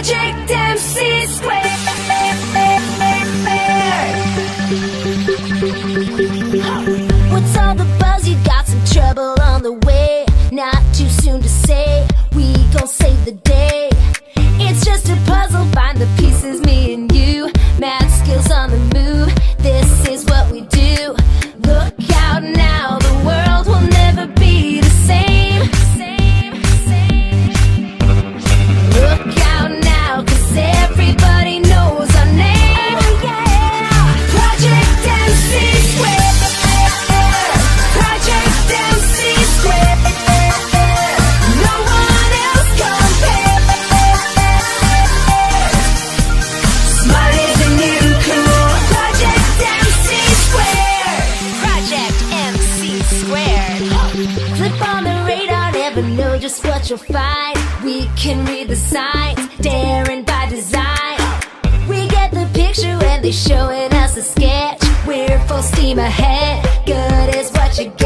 Project MC2. What's all the buzz? You got some trouble on the way. Not too soon to say, we gon' save the day. It's just a puzzle, find the pieces, me and you. Math skills on the move, this is what we do. Look out now, the world will never be the same. Look out now, 'cause everybody knows our name. Oh yeah! Project MC2. Project MC2. No one else compares. Smart isn't you cool? Project MC2. Project MC2. Flip on the radar, never know just what you'll find. We can read the signs, daring by design. We get the picture when they're showing us a sketch. We're full steam ahead, good is what you get.